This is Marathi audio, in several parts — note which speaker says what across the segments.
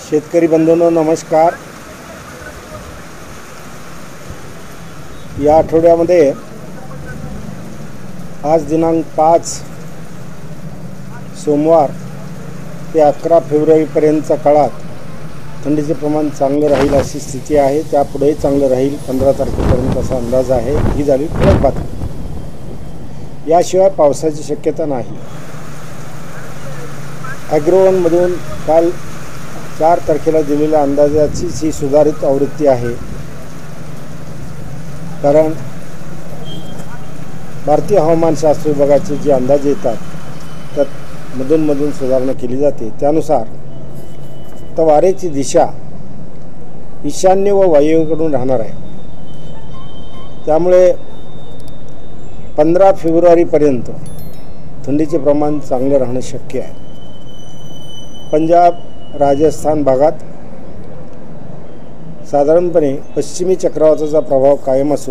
Speaker 1: शेतकरी बंधूंनो नमस्कार। या आठवड्यामध्ये आज दिनांक 5 सोमवार ते 11 फेब्रुवारीपर्यंतच्या काळात थंडीचे प्रमाण चांगलं राहील अशी स्थिती आहे। त्यापुढेही चांगलं राहील 15 तारखेपर्यंत असा अंदाज आहे। ही झाली ठळक बातमी। याशिवाय पावसाची शक्यता नाही। ॲग्रोवनमधून काल 4 तारखेला दिलेल्या अंदाजाचीच ही सुधारित आवृत्ती आहे। कारण भारतीय हवामानशास्त्र विभागाचे जे अंदाज येतात त्यात मधून सुधारणा केली जाते। त्यानुसार तर वाऱ्याची दिशा ईशान्य व वायव्येकडून राहणार आहे। त्यामुळे 15 फेब्रुवारीपर्यंत थंडीचे प्रमाण चांगले राहणे शक्य आहे। पंजाब राजस्थान भागात साधारणपणे पश्चिमी चक्रवाताचा प्रभाव कायम असो,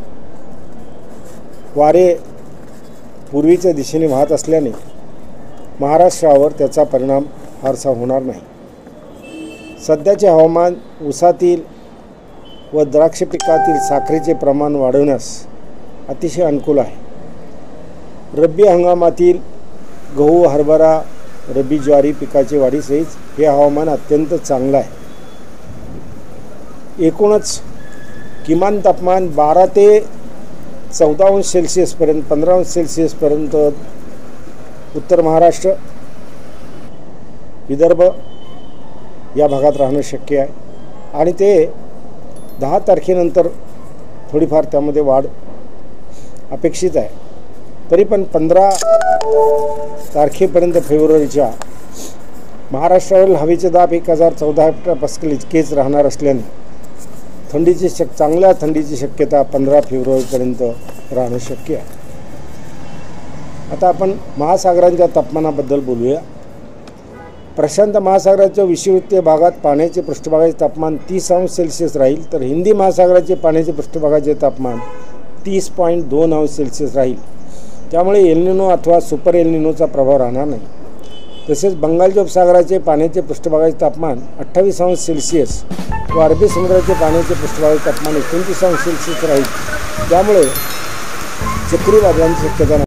Speaker 1: वारे पूर्वीच्या दिशेने वाहत असल्याने महाराष्ट्रावर त्याचा परिणाम फारसा होणार नाही। सध्याचे हवामान ऊसातील व द्राक्ष पिकातील साखरेचे प्रमाण वाढवण्यास अतिशय अनुकूल आहे। रब्बी हंगामातील गहू, हरभरा, रब्बी ज्वारी पिकाची वाढीसहित हे हवामान अत्यंत चांगलं आहे। एकूणच किमान तापमान 12 ते 14 अंश सेल्सिअसपर्यंत 15 अंश सेल्सिअसपर्यंत उत्तर महाराष्ट्र, विदर्भ या भागात राहणं शक्य आहे आणि ते 10 तारखेनंतर थोडीफार त्यामध्ये वाढ अपेक्षित आहे। तरी पण 15 तारखेपर्यंत फेब्रुवारीच्या महाराष्ट्रावरील हवेचे दाब 1014 हेक्टरपास्कल इतकेच राहणार असल्याने चांगल्या थंडीची शक्यता 15 फेब्रुवारीपर्यंत राहणं शक्य आहे। आता आपण महासागरांच्या तापमानाबद्दल बोलूया। प्रशांत महासागराच्या विषुववृत्तीय भागात पाण्याचे पृष्ठभागाचे तापमान 30 अंश सेल्सिअस राहील, तर हिंदी महासागराचे पाण्याचे पृष्ठभागाचे तापमान 30.2 अंश सेल्सिअस राहील। त्यामुळे एल-निनो अथवा सुपर एल-निनोचा प्रभाव राहणार नाही। तसेच बंगालच्या उपसागराचे पाण्याचे पृष्ठभागाचे तापमान 28 अंश सेल्सिअस व अरबी समुद्राचे पाण्याचे पृष्ठभागाचे तापमान 29 अंश सेल्सिअस राहील। त्यामुळे चक्रीवादळांची शक्यता नाही।